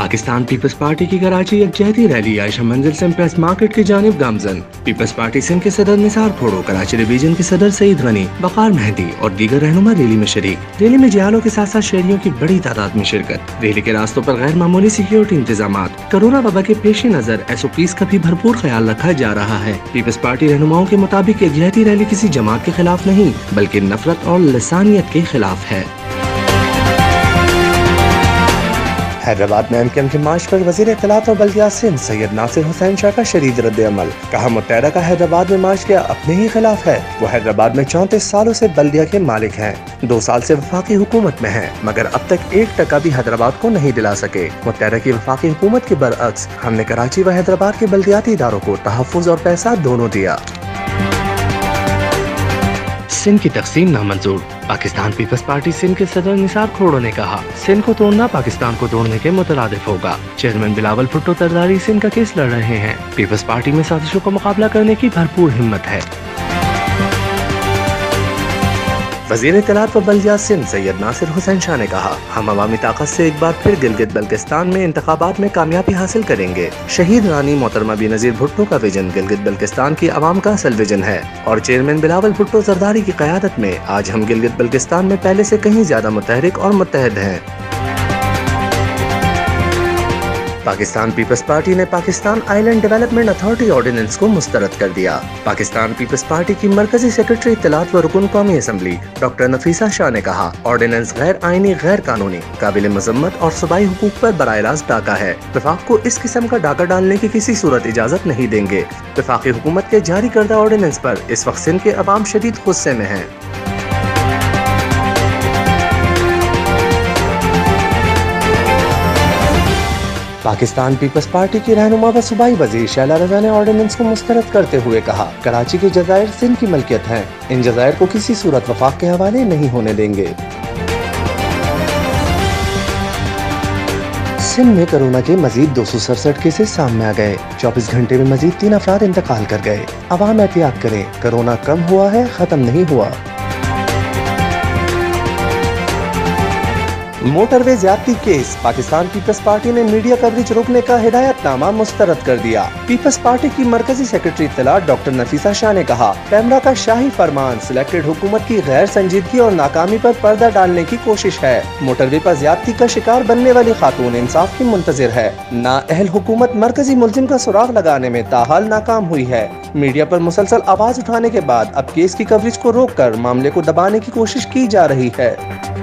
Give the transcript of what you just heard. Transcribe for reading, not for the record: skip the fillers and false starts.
Pakistan Peoples Party की Karachi यकजहती rally Ayesha मंजिल से प्रेस मार्केट की जानिब गामजन। पीपल्स पार्टी सिंध के सदर निसार खोड़ो, कराची डिवीजन के सदर सईद गनी, वकार मेहदी और दीगर रहनुमा रैली में शरीक। रैली में जियालों के साथ साथ शहरियों की बड़ी तादाद में शिरकत। रैली के रास्तों पर गैर मामूली सिक्योरिटी इंतजाम। कोरोना वबा के पेश नजर SOPs का भी भरपूर ख्याल रखा जा रहा है। पीपल्स पार्टी रहनुमाओं के मुताबिक यकजहती रैली किसी जमात के खिलाफ नहीं बल्कि नफरत और लसानियत के खिलाफ है। हैदराबाद में MKM के मार्च पर वज़ीर इत्तलात और बल्दियात सिंध सैयद नासिर हुसैन शाह का शदीद रद्द-ए-अमल। कहा, मुत्तहदा का हैदराबाद में मार्च किया अपने ही खिलाफ है। वो हैदराबाद में 34 सालों से बल्दिया के मालिक हैं, 2 साल से वफाकी हुकूमत में हैं, मगर अब तक 1 टका भी हैदराबाद को नहीं दिला सके। मुत्तहदा की वफाकी हुकूमत के बरअक्स हमने कराची व हैदराबाद के बल्दियाती इदारों को तहफ़्फ़ुज़ और पैसा दोनों दिया। सिंध की तकसीम नामंजूर। पाकिस्तान पीपल्स पार्टी सिंध के सदर निसार खोड़ो ने कहा, सिंध को तोड़ना पाकिस्तान को तोड़ने के मुतरादिफ होगा। चेयरमैन बिलावल भुट्टो तरदारी सिंध का केस लड़ रहे हैं। पीपल्स पार्टी में साजिशों का मुकाबला करने की भरपूर हिम्मत है। वज़ीर इत्तलात व बल्दियात सिंध सैयद नासिर हुसैन शाह ने कहा, हम अवामी ताकत से एक बार फिर गिलगित बल्तिस्तान में इंतखाबात में कामयाबी हासिल करेंगे। शहीद रानी मोहतरमा बेनज़ीर भुट्टो का विजन गिलगित बल्तिस्तान की आवाम का असल विजन है और चेयरमैन बिलावल भुट्टो जरदारी की क़यादत में आज हम गिलगित बल्तिस्तान में पहले से कहीं ज्यादा मुतहरिक और मुत्तहद हैं। पाकिस्तान पीपल्स पार्टी ने Pakistan Island Development Authority Ordinance को मुस्तरद कर दिया। पाकिस्तान पीपल्स पार्टी की मरकजी सेक्रेटरी इत्तलात व रुकन कौमी असम्बली डॉक्टर नफीसा शाह ने कहा, ऑर्डिनेंस गैर आईनी, गैर कानूनी, काबिल मजम्मत और सूबाई हुकूक पर बराह रास्त डाका है। वफाक को इस किस्म का डाका डालने की किसी सूरत इजाजत नहीं देंगे। वफाकी हुकूमत के जारी करदा ऑर्डिनेंस पर इस वक्त सिंध के अवाम शदीद गुस्से में हैं। पाकिस्तान पीपल्स पार्टी की रहनुमा व सूबाई वजीर शैला रजा ने ऑर्डिनेंस को मुस्तरद करते हुए कहा, कराची के जज़ायर सिंध की मलकियत हैं, इन जज़ायर को किसी सूरत वफाक के हवाले नहीं होने देंगे। सिंध में कोरोना के मजीद 267 केसेस सामने आ गए। 24 घंटे में मजीद 3 अफराद इंतकाल कर गए। अवाम एहतियात करें, कोरोना कम हुआ है, खत्म नहीं हुआ। मोटरवे ज्यादती केस। पाकिस्तान पीपल्स पार्टी ने मीडिया कवरेज रोकने का हिदायतनामा मुस्तरद कर दिया। पीपल्स पार्टी की मरकजी सेक्रेटरी इत्तलात डॉक्टर नफीसा शाह ने कहा, कैमरा का शाही फरमान सिलेक्टेड हुकूमत की गैर संजीदगी और नाकामी पर पर्दा डालने की कोशिश है। मोटरवे पर ज्यादती का शिकार बनने वाली खातून इंसाफ की मुंतजिर है। नाअहल हुकूमत मरकजी मुलजिम का सुराग लगाने में ताहाल नाकाम हुई है। मीडिया पर मुसलसल आवाज उठाने के बाद अब केस की कवरेज को रोक कर मामले को दबाने की कोशिश की जा रही है।